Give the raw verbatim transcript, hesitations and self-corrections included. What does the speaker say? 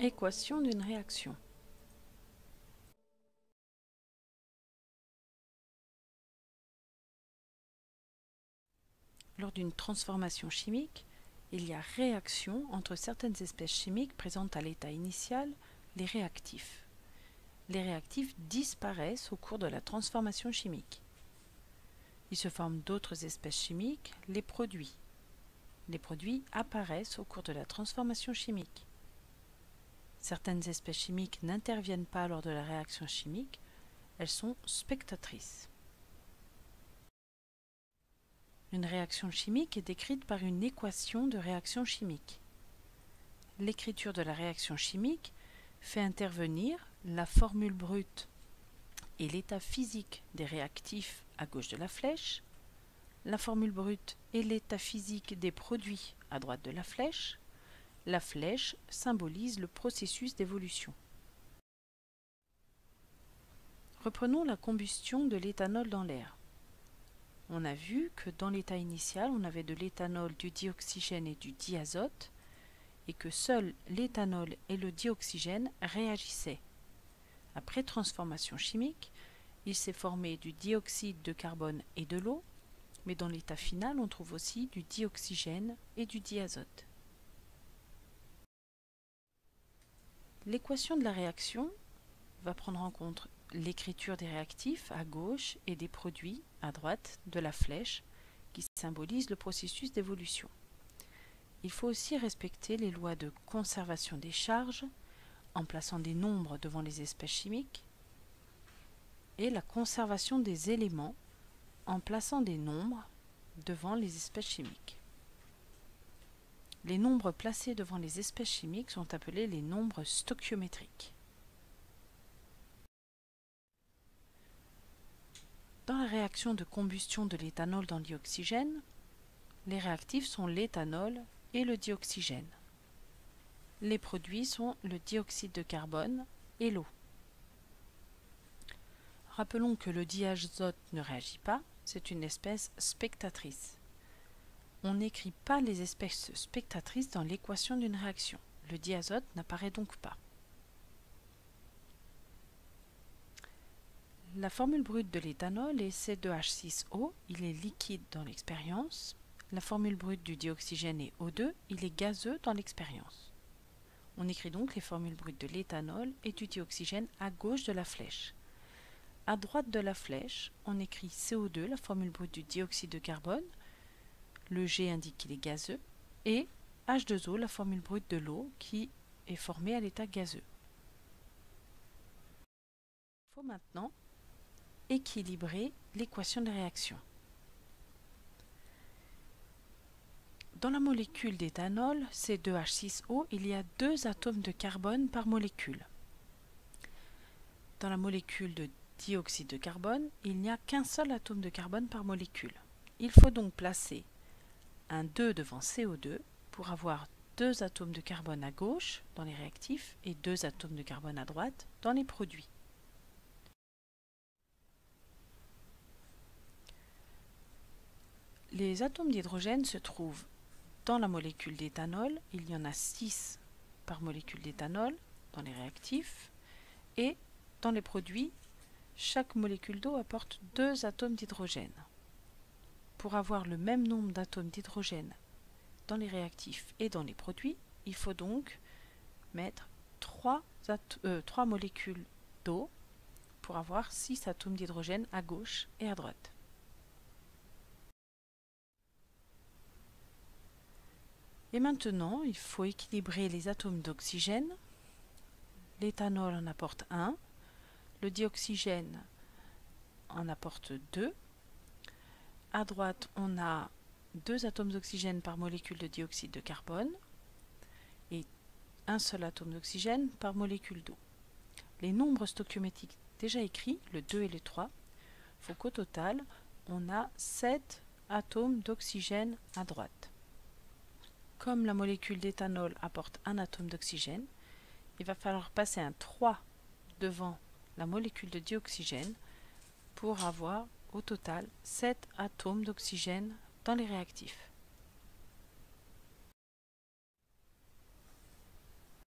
Équation d'une réaction. Lors d'une transformation chimique, il y a réaction entre certaines espèces chimiques présentes à l'état initial, les réactifs. Les réactifs disparaissent au cours de la transformation chimique. Il se forme d'autres espèces chimiques, les produits. Les produits apparaissent au cours de la transformation chimique. Certaines espèces chimiques n'interviennent pas lors de la réaction chimique, elles sont spectatrices. Une réaction chimique est décrite par une équation de réaction chimique. L'écriture de la réaction chimique fait intervenir la formule brute et l'état physique des réactifs à gauche de la flèche, la formule brute et l'état physique des produits à droite de la flèche. La flèche symbolise le processus d'évolution. Reprenons la combustion de l'éthanol dans l'air. On a vu que dans l'état initial, on avait de l'éthanol, du dioxygène et du diazote, et que seuls l'éthanol et le dioxygène réagissaient. Après transformation chimique, il s'est formé du dioxyde de carbone et de l'eau, mais dans l'état final, on trouve aussi du dioxygène et du diazote. L'équation de la réaction va prendre en compte l'écriture des réactifs à gauche et des produits à droite de la flèche qui symbolise le processus d'évolution. Il faut aussi respecter les lois de conservation des charges en plaçant des nombres devant les espèces chimiques et la conservation des éléments en plaçant des nombres devant les espèces chimiques. Les nombres placés devant les espèces chimiques sont appelés les nombres stoichiométriques. Dans la réaction de combustion de l'éthanol dans le dioxygène, les réactifs sont l'éthanol et le dioxygène. Les produits sont le dioxyde de carbone et l'eau. Rappelons que le diazote ne réagit pas, c'est une espèce spectatrice. On n'écrit pas les espèces spectatrices dans l'équation d'une réaction. Le diazote n'apparaît donc pas. La formule brute de l'éthanol est C deux H six O, il est liquide dans l'expérience. La formule brute du dioxygène est O deux, il est gazeux dans l'expérience. On écrit donc les formules brutes de l'éthanol et du dioxygène à gauche de la flèche. À droite de la flèche, on écrit C O deux, la formule brute du dioxyde de carbone. Le G indique qu'il est gazeux, et H deux O, la formule brute de l'eau, qui est formée à l'état gazeux. Il faut maintenant équilibrer l'équation de réaction. Dans la molécule d'éthanol, C deux H six O, il y a deux atomes de carbone par molécule. Dans la molécule de dioxyde de carbone, il n'y a qu'un seul atome de carbone par molécule. Il faut donc placer un deux devant C O deux pour avoir deux atomes de carbone à gauche dans les réactifs et deux atomes de carbone à droite dans les produits. Les atomes d'hydrogène se trouvent dans la molécule d'éthanol, il y en a six par molécule d'éthanol dans les réactifs, et dans les produits, chaque molécule d'eau apporte deux atomes d'hydrogène. Pour avoir le même nombre d'atomes d'hydrogène dans les réactifs et dans les produits, il faut donc mettre trois, euh, trois molécules d'eau pour avoir six atomes d'hydrogène à gauche et à droite. Et maintenant, il faut équilibrer les atomes d'oxygène. L'éthanol en apporte un, le dioxygène en apporte deux. À droite, on a deux atomes d'oxygène par molécule de dioxyde de carbone et un seul atome d'oxygène par molécule d'eau. Les nombres stoichiométriques déjà écrits, le deux et le trois, il faut qu'au total, on a sept atomes d'oxygène à droite. Comme la molécule d'éthanol apporte un atome d'oxygène, il va falloir passer un trois devant la molécule de dioxygène pour avoir au total sept atomes d'oxygène dans les réactifs.